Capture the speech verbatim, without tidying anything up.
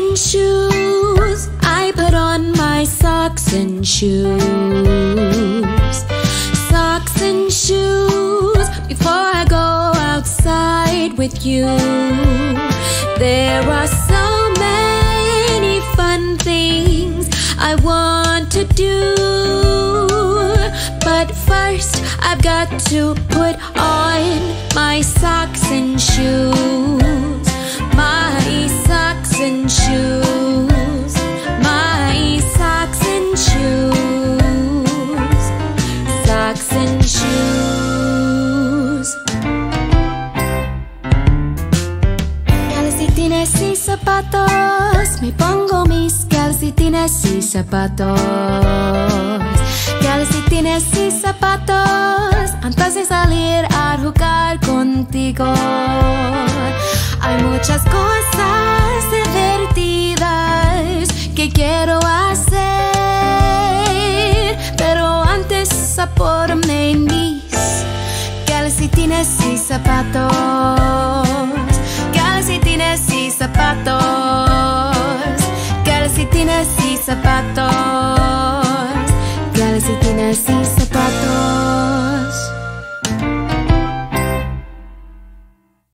and shoes. I put on my socks and shoes. Socks and shoes before I go outside with you. There are so many fun things I want to do, but first I've got to put on my socks and shoes. My socks and shoes. My socks and shoes. Socks and shoes. Calcetines y zapatos. Me pongo mis calcetines y zapatos. Calcetines y zapatos antes de salir a jugar contigo. Hay muchas cosas divertidas que quiero hacer, pero antes apórame mis calcetines y zapatos. Calcetines y zapatos. Calcetines y zapatos. Calcetines y zapatos.